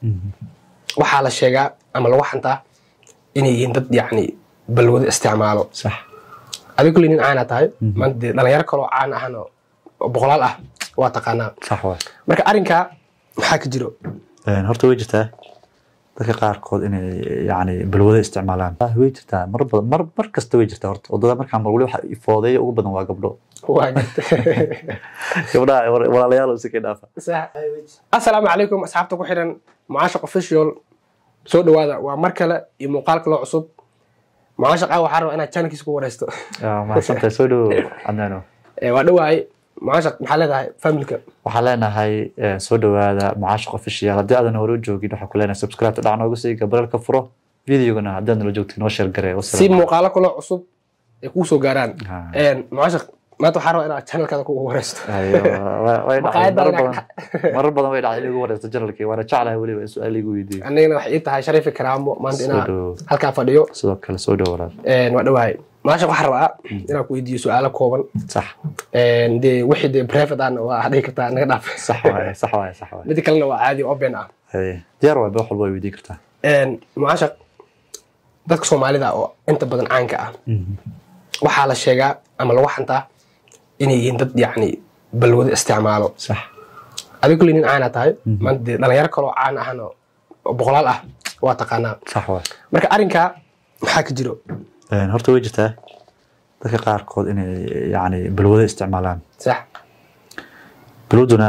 waxaa la sheegaa ama lagu xantaa inay yihiin dad yacni balwado isticmaalo صح adiga kulli nin caana tahay maanta dee dhalinyaro kaloo caan ahna oo boqolaal ah waa taqaanaa صح واي marka arrinkaa maxaa ka jiro horta way jirtaa dadka qaarkood inay yani balwada isticmaalaan way jirtaa mar kasta way jirtaa horta wadada markaan mar wali waxa ifoodeeyo ugu badan waa gabdho waa gartay gabdhaha walaalayaal oo iska dhaafa صح assalaamu calaykum asxaabta ku xiran Mucaashaq official soo dhawaada waa mar kale iyo muuqaal kale cusub Mucaashaq waxaan rabaa inaad channelkiisa ku wareysto ma santa soo dhaw adnaano waa dhawaay Mucaashaq maxaa leedahay familka waxaan leenahay soo dhawaada Mucaashaq official haddii aadan hore u joogin waxaan ku leenahay subscribe dhac noogu sii gabalka furo videogana haddii aad nala joogtid noo share garee si muuqaalo kale cusub ay ku soo gaaraan Mucaashaq maanta waxaan rabaa inaad channelkaada ku wareysto marar badan way dhacday igu wareysto channelkii waana jeclahay waliba su'aal igu weydiiyo anigana wax ii tahay shariif karaamo maanta inaan halkaa fadhiyo sidoo kale soo dhawaad waa dhawaay Mucaashaq waxaan rabaa inaan ku weydiiyo su'aalo kooban صح dee wixii dee private aan waa hadii kartaa naga dhaaf صح واي mid kalena waa caadi open ah diyaar waa wax walba weydii kartaa Mucaashaq dadka Soomaalida oo inta badan caanka ah waxaa la sheegaa ama lagu xantaa inay yihiin dad yacni balwado isticmaalo صح adiga kulli nin caana tahay maanta dee dhalinyaro kaloo caan ahna oo boqolaal ah waa taqaanaa صح واي marka arrinkaa maxaa ka jiro horta way jirtaa dadka qaarkood inay yani balwada isticmaalaan صح balwaduna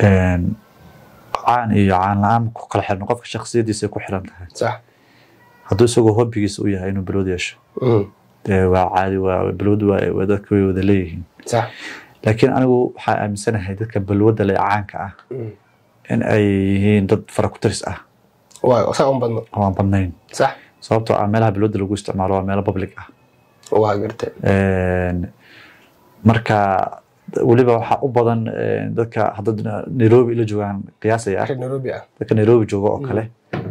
caan iyo caan la'aan ku kala xirno qofka shakhsiyadiisa ku xiran tahay صح hadduu isagoo hobbigiisa u yahay inuu balwad yeesho waa caadi waa balwadu waa dadka way wada leeyihiin صح laakiin anigu waxaa aaminsanahay dadka balwada leh caanka ah in ay yihiin dad fara ku tiris ah waa saa un badno waan badnayn صح sababtoo ah meelaha balwada lagu isticmaalo waa meelo public ah waa gartay marka waliba waxa u badan dadka hadda Nairobi la joogaan qiyaasaya Nairobi ah dadka Nairobi jooga oo kale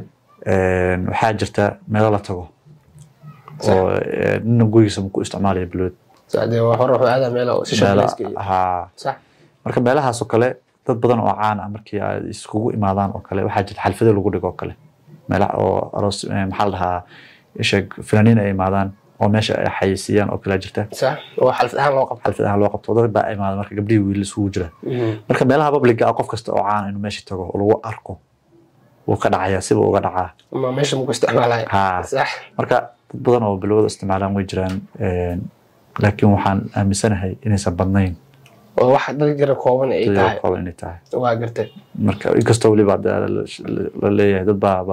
waxaa jirta meelo la tago oo nin gurigiisa ku isticmaalaya balwad saadee waa hore wuxuu aadaa meelo si shaqayska ha صح marka meelahaas oo kale dad badan oo caan ah markii ay iskugu imaadaan oo kale waxaa jirta xalfado lagu dhigo oo kale meelaha oo aroos maxaa la dhahaa ishag fanaaniin ay imaadaan oo meesha ay xayisiiyaan oo kale jirta صح oo xalfadahan loo qabto dad baa imaada marka gabdhii wiil isugu jira marka meelaha public ah qof kasta oo caan inuu meesha tago oo lagu arko wuu ka dhacayaa siba uga dhacaa ma meesha mu ku isticmaalay صح marka dad badan oo balwada isticmaalaan way jiraan laakiin waxaan aaminsanahay inaysan badnayn oo wax dad jira kooban ay tahay waa gartay marka inkastoo waliba la leeyahay dad baaba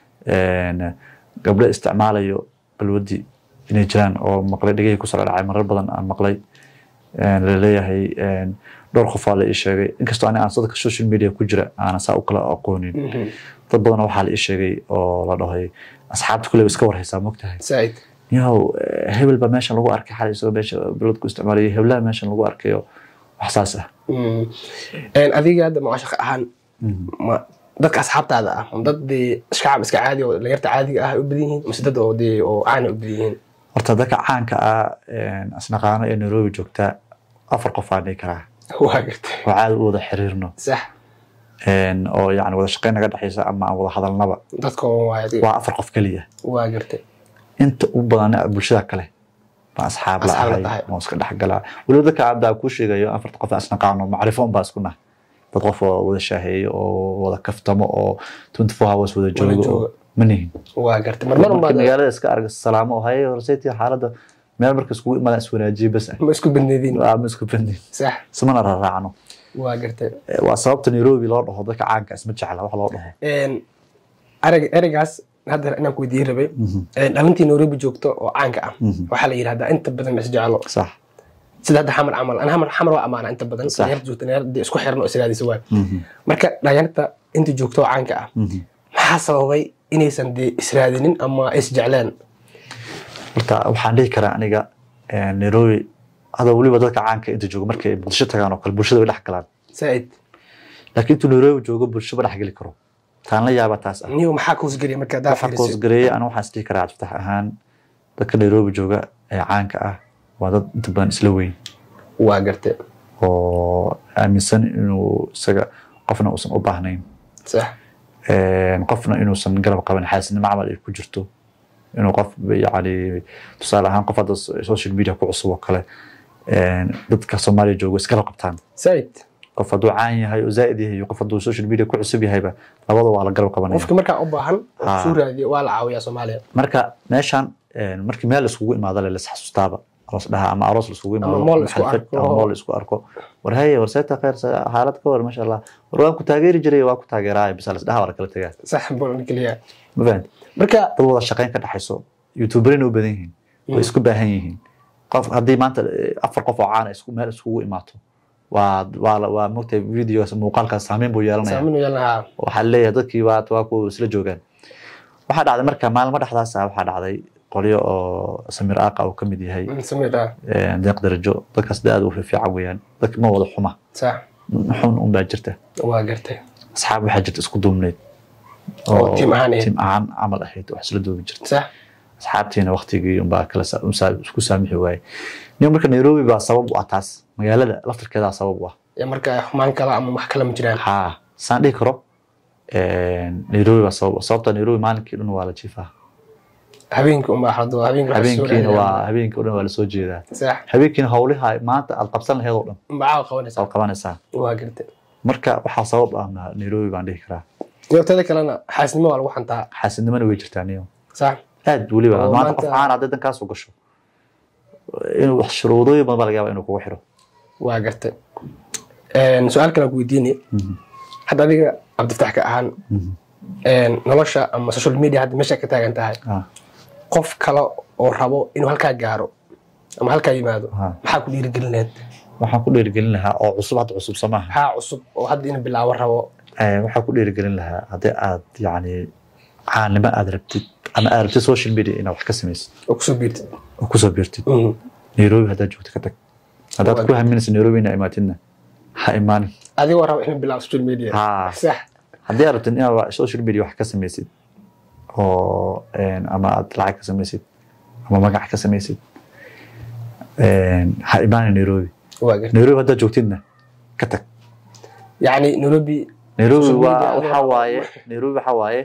gabdho isticmaalayo balwadii inay jiraan oo maqlay dhagay ku soo dhacay marar badan aan maqlay la leeyahay dhowr qof la ii sheegay inkastoo aan sadka social media ku jira aan saa u kala aqoonin dad badan waxa la ii sheegay oo la dhahay asxaabta kule iska warhaysaa mogtahay said yaw hebel ba meesha lagu arkay xalay soo meesha balwad ku isticmaalay heblaha meesha lagu arkayo wax saas ah adiga hadda Mucaashaq ahaan ma dadka asxaabtaada ah dad shacab iska caadi oo dhalinyarta caadiga ah u badan yihiin mise dad oo caan u badan yihiin horta dadka caanka ah asnaqaano ee Nairobi joogta afar qof aan karaa waa gartay oo caadi u wada xiriirno صح oo yani wada shaqeyn naga dhaxaysa ama aan wada hadalnaba dadka waa afar qof kaliya waa gartay inta u badan bulshada kale ma asxaab la ahay ma iska dhaxgala waliba dadka aad ku sheegayo afar qof asnaqaano macrifo baa isku nah dad qof wada shaaheeyo oo wada kaftamo oo 24 hours wada joogo manihin waa gartay marmar baad magaalada iska arag salaamo oo hay horseeti xaaladda meel markas kugu imaada iswanaajiye bas ma isku bandidin ma isku bandin صح samana raacno waa gartay waa sababta Nairobi loo dhaho dadka caanka isma jecla wax loo dhaho arigaas hadda inaan ku weydiin rabay dhalintii Nairobi joogto oo caanka ah waxa la yiraahdaa inta badan is jeclo صح sida hadda xamar amal ana xamar waa amaana inta badan dhalinyarta joogto dhalinyarta isku xirno israadisa waa marka dhalinyarta inta joogto oo caanka ah maxaa sababay inaysan israadinin ama is jeclaan horta waxaan dhihi karaa aniga Nairobi hada waliba dadka caanka inta joogo markay bulshada tagaan oo kale bulshada way dhex galaan said laakiin inta Nairobi joogo bulshada dhex gali karo taan la yaaba taas ah niyo maxaa ku sgariya marka daa fiiris gareey ana waxaan istii karaa Cabditax ahaan dadka Nairobi jooga ee caanka ah waa dad inta badan isla weyn waa gartay oo aaminsan inuu isaga qofna uusan u baahnayn صح qofna inuusan garab qaban xaasidnimo camal ay ku jirto inuu qof yani tusaale ahaan qof hadda social media ku cusub oo kale dadka Soomaaliya joogo iskala qabtaan zaid qof hadduu caan yahay oo zaid yahay qof hadduu social media ku cusub yahayba labada waa la garab qabanaya qofka marka u baahan soo raadiyo waa la caawiyaa Soomaaliya marka meeshan markii meel isugu imaado la xasuustaaba aroos dhaha ama aroos isugu imaado mool isku arko war hay war sayta khayr xaalad ka war ma sha Allah war waan ku taageeri jiray waa ku taageeray bis la dhaha war kala tagaa sax buu kaliya ma fahant marka dad wada shaqeyn ka dhaxayso youtuberina u badan yihiin way isku baahan yihiin qof hadii maanta afar qof oo caan isku meel isugu imaato waa moogtay videos muuqaalka saameyn buu yeelanayaa waxa leeyahay dadkii waa ku isla joogan waxa dhacday marka maalmo dhaxdaas waxa dhacday qoliyo oo Samir Aaqa oo kamid yahay Samir deeq darajo dadkaas aad u fiican weeyaan dadka ma wada xuma sax xun un baa jirta waa gartay asxaab waxa jirta isku duubneed oo team aan amal ahayd wax isla duubi jirta sax asxaabtiina waqtigii un baa kala isku saamixi waayay nin marka Nairobi baa sabab u ataas magaalada laftirkeeda sabab u ah ya marka xumaan kala ama wax kala ma jiraan ha saan dhigi karo Nairobi baa sababta Nairobi maalinkii dhan waa la jiifaa habeenkii uma xado habeenkii waa la soo jeedaa sax habeenkii hawlaha maanta aad qabsan lahayd oo dhan maxaa qabanaysaa waa gartay marka waxa sabab ah Nairobi baan dhihi karaa yoobtada kalena xaasidnimo waa lagu xantaa xaasidnimana way jirtaa niyo sax aad waliba maanta qof aan aad dankaas u gasho inuu wax shuruudooyin badan laga yaabaa inuu kugu xiro waa gartay su'aal kale ku weydiinay hadda adiga Cabdifataax ka ahaan nolosha ama social media hadda meesha ka taagan tahay qof kale oo rabo inuu halka gaaro ama halka yimaado maxaa ku dhiirigelinayd waxaan ku dhiirigelin lahaa oo cusub samaha ha cusub oo hadda inuu bilaabo rabo waxaan ku dhiirigelin lahaa hadii aad yani caanimo aad rabtid ama aad rabtid social media inaad wax ka samaysid oo ku soo biirtid Nairobi hadda joogto ka tag hadda ku haminaysa Nairobi inay imaatidna ha imaan adigoo rabo inuu bilaabo social media sax hadii aad rabtid inaad social media wax ka samaysid oo ama aad lacag ka samaysid ama magac ka samaysid ha imaan Nairobi hadda joogtidna ka tag yani Nairobi waxa waaye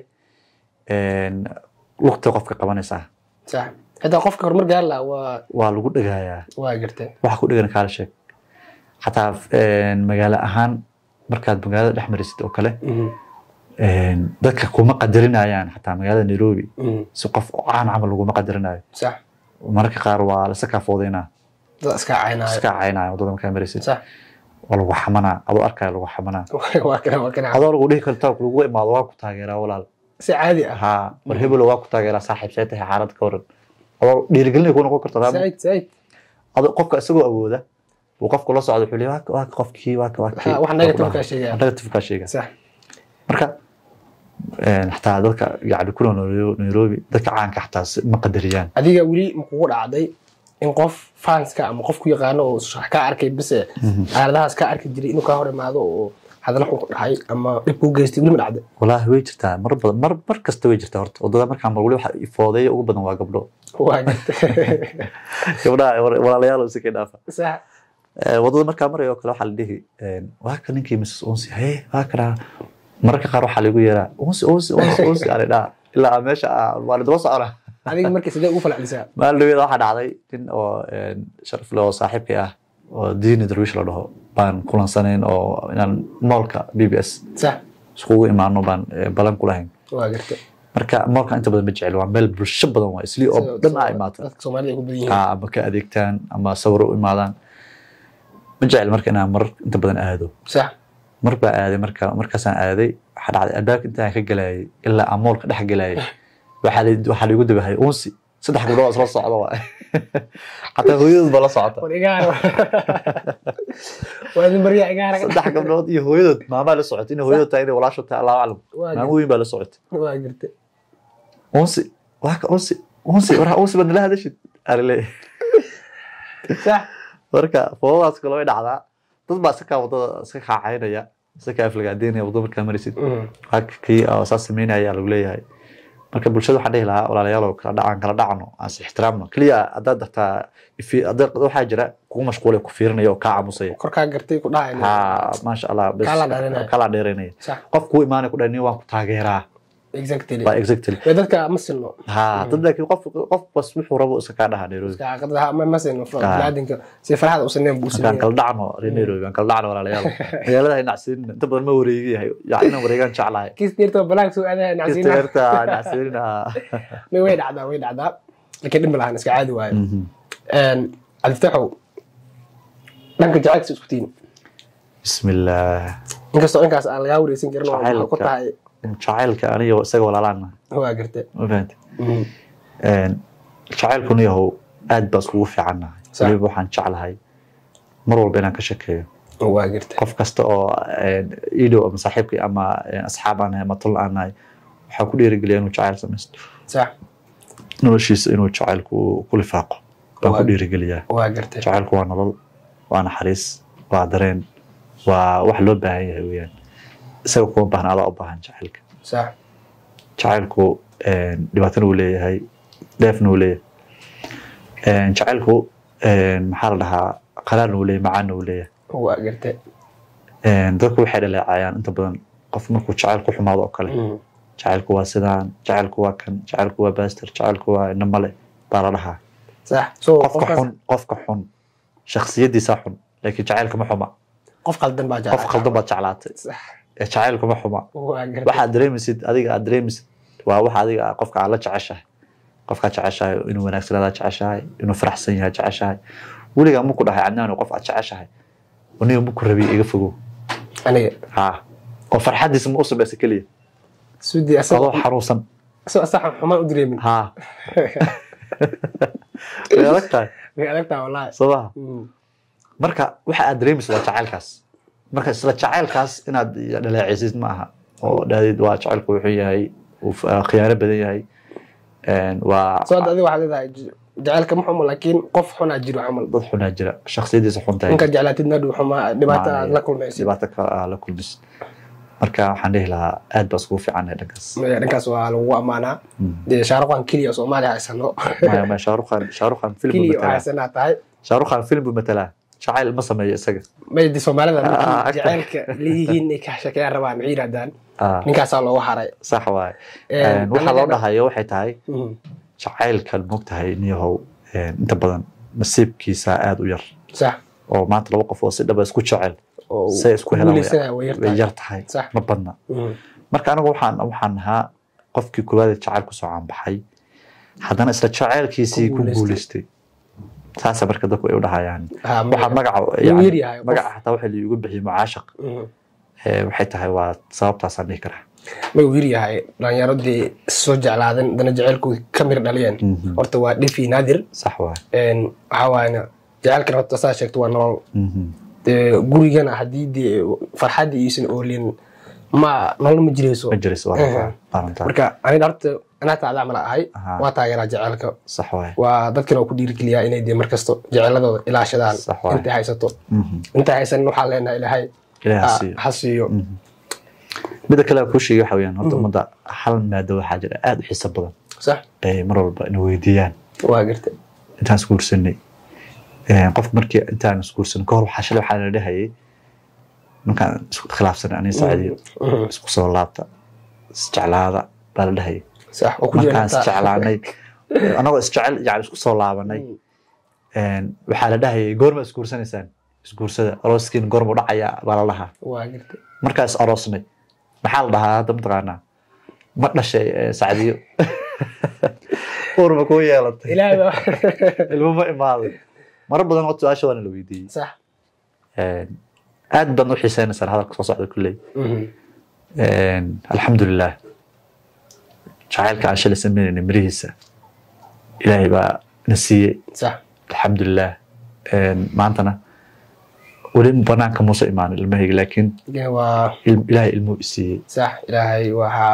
waqti qofka qabanaysa sax hada qofka hormar gaar la waa lagu dhagayaa waa gartay waxa ku dhagan kala sheeg hatta magaalo ahaan markaad magaalada dhex marisid oo kale dadka kuma qadarinayaan hatta magaalada Nairobi si qof aan amal lagu ma qadarinayo sax marka qaar waa la sakaafoodeena dad iska caynaayo wadada markaa marisid sax wala wax xamana adoo arkay lagu xamana waa kana adoo lagu dhihi kartaa lagu imaado waa ku taageeraa walaal si caadi ah ha mar hebel waa ku taageeraa saaxiib saytahay xaalad ka waran adoo dhiirigelin ku noqon kartaa said adoo qofka isagoo awooda uu qofku la socdo wuxuu leeyahay waa qofkii wax negative ka sheega sax marka hatta dadka yaani ku Nairobi dadka caanka hatta ma qadariyaan adiga wali ma kugu dhacday in qof fanska ama qof ku yaqaan oo ka arkay bis aaladahaas ka arki jiray inuu ka hor imaado oo hadal xun ku dhaxay ama dib u geystay wali ma dhacday wallahi way jirtaa mar kasta way jirtaa horta wadada markaan mar wali waxa ifooday ugu badan waa gabdho walaalayaal oo sikay dhaafa sax wadada markaan marayo kale waxa la dhihi waa kan ninkii Mrs. Onsi waa kana marka qaar waxa lagu yeeraa Onsi arida ilaa meesha waa la daba socdaa adiga markii sidee ugu falcelisaa maalin waxa dhacday in oo sharaf loo saaxiibkay ah oo diin darwish la dhaho baan kulansaneen oo inaan moolka BBS sax iskugu imaano baan balan ku lahayn waa gartay marka moolka inta badan ma jecel waa meel bulsho badan waa isli oo dhan ay imaato dadka Soomaaliya ku badan yihiin ama ka adeegtaan ama sawir u imaadaan ma jecel marka inaan mar inta badan aado sax marba aaday markaasaan aaday waxa dhacday albaabka intaan ka galayay ilaa amoolka dhex galayay waxa lagu dabahay Onsi saddex gabdhood isla socdo waa hatta hooyadood bala socota waa Mariya igaara saddex gabdhood iyo hooyadood maama la socotay in hooyadood tahay walaasho tahay Allahu a'lam maama weyn bala socotay waa gartay Onsi bad la hadashid arle sax marka foodaas kale way dhacdaa dad baa iska wadada iska xaaxaynaya iska aflagaadeynaya wadada markaa marisid hakii asaas sameynaya lagu leeyahay marka bulshada waxaan dhihi lahaa walaalayaal kala dhacno aan is ixtiraamno kaliya haddaad dartaa waxaa jira kugu mashquulay ku fiirinaya oo kaa aamusaya korkaa gartay ku dhahaya maasha allah kala dheeraynaya qof kuu imaanaya ku dhahay waan ku taageeraa exactly dadka ma sinno dad laakiin qof bas wuxuu rabo iska kaa dhaha Nairobi ma sinno balaadinka si farxad u sineen buu sineen kala dhacno Nairobi kala dhacno walaalayaal magaalada nacsiin inta badan ma wareegayahay yaacina wareegan jeclahay kiis dirto balaag soo aadaa nacsiina ma way dhacdaa laakiin dhib malahan iska caadi waayo aliftaxo dhanka jacaylka isku tiin bismillah inkastoo inkaas aan laga wareysan karin oo ku tahay jacaylka aniga isaga walaalana waa gartay ma fahanti jacaylkuna yahow aad baa iskugu fiicannahay waliba waxaan jeclahay mar walba inaan ka shekeeyo waa gartay qof kasta oo iidow ama saaxiibkii ama asxaab aan ama tol aan nahay waxaa ku dhiirigeliya inuu jacayl samaysto sax noloshiisa inuu jacaylku ku lifaaqo baan ku dhiirigeliyaa waa gartay jacaylku waa nolol waa naxariis waa dareen waa wax loo baahan yahay weeyaan isaga kuma baahna adaa u baahan jacaylka sax jacaylku dhibaatana uu leeyahay dheefna uu leeyahay jacaylku maxaa la dhahaa qaraarna uu leeyahay macaanna uu leeyahay waa gartay dadku waxay dhaleecayaan inta badan qof markuu jacayl ku xumaado oo kale jacaylku waa sidaan jacaylku waa kan jacaylku waa baaster jacaylku waa inamale baa la dhahaa sax qofka xun shakhsiyadiisa xun laakiin jacaylka ma xuma qof qaldan baa jeclaatay jacaylku ma xuma waxaad dareemaysid adiga aad dareemaysid waa waxa adiga qofka aad la jeceshahay qofka jeceshahay inuu wanaagsanaada jeceshahay inuu faraxsan yahay jeceshahay weligaa ma ku dhahay cadnaan qof aad jeceshahay aniga ma ku rabi iga fogow aniga oo farxadiisa ma u samaysa keliya sudi asoo xaruusan sax xumaan u dareemin way adagtahay wallahi sabaha marka waxa aad dareemaysid waa jacaylkaas marka isla jacaylkaas inaad dhaleecaysid ma aha oo dhaadid waa jacaylku wuxuu yahay khiyaano badan yahay waa soo adiga waxaad leedahay jacaylka ma xumo laakiin qof xunaa jiro camal dad xunaa jira shakhsiyadiisa xun tahay inka jeclaatidna xumaa dhibaato aad la kulmaysid la kulmaysid marka waxaan dhihi lahaa aad baa iskugu fiicannahay dhankaas waa lagu ammaanaa dee shaarukhan keliya Soomaaliya haysano shaarukhan film buu matalaa shaarukhan film buu matalaa jacayl ma sameeyo isaga maydi Soomaalida jacaylka leeyihiin ay ka shaqeeyaan rabaan ciidadan ninkaasaa loogu haray sax waay waxa loo dhahayo waxay tahay jacaylkan moogtahay niyahow inta badan nasiibkiisa aad u yar sax oo maanta laba qof oo si dhab isku jecel say isku helaan way yar tahay ma badna marka anigu waxaan ahaa qofkii koowaad ee jacayl ku soo caanbaxay haddana isla jacaylkiisii ku guulaystay saasa marka dadku ay u dhahayaan waxa magaca xataa waxa la igu bixiyay mucaashiq waxay tahay waa sababtaasaan dhihi karaa ma wiir yahay dhalinyaradii soo jeclaadan dana jacaylku ka mir dhaliyeen horta waa dhifi naadir sax waay waxa waayna jacaylkan horta saa sheegto waa nolol gurigana haddii farxadii iisan oolin ma nolol ma jirayso marka aniga horta anaa taada camal ahay waa taageeraa jacaylka sax waay waa dadkana ku dhiirigeliyaa inay dee markasto jacayladooda ilaashadaan intay haysato intay haysan waxaa leenahay ilaahay ha siiyo mida kale ku sheegay waxa weeyaan horta umada hal maado waxaa jira aad u xiiso badan sax mar walba inay weydiiyaan waa gartay intaan isguursanay qof markii intaan isguursanay kahor waxaa la dhahayay markaan isku khilaafsanay aniga Saciidiyo isku soo laabta isjeclaada baa la dhahayay sax oo ku jiraan isjeclaanay anagoo isjecel yani isku soo laabanay waxaa la dhahayay goorma isguursanaysaan isguursada arooskiin goorma u dhacaya baa la dhahaa waa gartay markaas aroosnay maxaa la dhahaa hadda mataqaanaa ma dhashay Saciidiyo urma ku yeelatay ilmo ma imaaday mar badan oo su'aasha waan la weydiiyay sax aad baan u xiiseynaysaa hadalka soo socda kulley alxamdulilah jacaylka aan shalay sameynayna mirihiisa ilaahay baa na siiyey sax alxamdulilah maantana weli banaanka muuse imaanin ilmahayga laakiin ilaahay ilmuu isiiyey sax ilaahay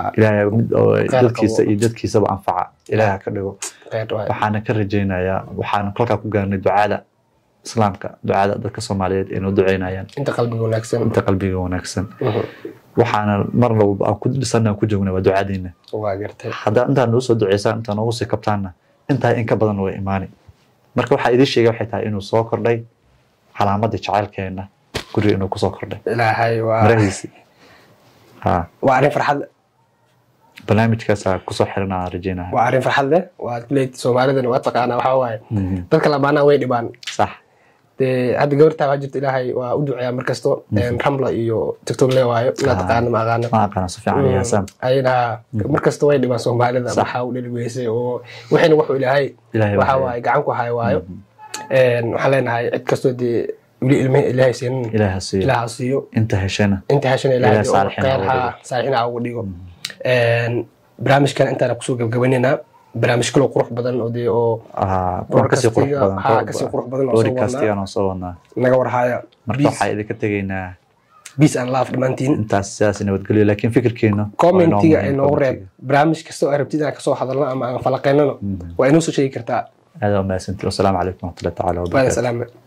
dadkiisa iyo dadkiisaba anfaca ilaahay ka dhigo waxaana ka rajaynayaa waxaana kolkaa ku gaarnay ducada islaamka ducada dadka Soomaaliyeed inuu duceynayaan inta qalbiga wanaagsan waxaana mar walba aan ku dhisana ku joogna waa ducadeena waa gartay hadda inta noo soo duceysaan inta noogu sii kabtaana inta in ka badan way iimaani marka waxa idin sheegay waxay tahay inuu soo kordhay calaamadda jacaylkeena guriga inuu ku soo kordhay ilaahay waa marahiisi waa arrin farxad barnaamijkaas ku soo xirnaa rajaynahay waa arrin farxad leh waa leed Soomaalidana waa taqaana waxa waaye dadka lamaana way dhibaan sax hadda gabarta waxaa jirta ilaahay waa u duceeyaa markasto Ramla iyo TikTok leewaayo la taqaana ma aqaana si fiican iyo Sam ayna markasto way dhibaan Soomaalida waxa uu dhaliweysay oo waxayna wuxuu ilaahay waxa waaye gacan ku hay waayo waxa leenahay cid kasto wili ilmaha ilaahay siin ilaahay siiyo inta heshana ilaahay saalixiina ugu dhigo barnaamijkan intaan ku soo gabagabaynayna barnaamij kale qurux badan oo kasi qurux badan oo soo wadnaa naga warhaya marka waxa idinka tageynaa peace and love dhamaantiin intaas sidaas nabadgelyo laakiin fikirkeena commentiga inoo reeb barnaamij kasta oo arabtida ka soo hadalna ama aan falaqeynano waa inoo soo sheegi kartaa هذا ما سنتي والسلام عليكم ورحمة الله تعالى وبركاته.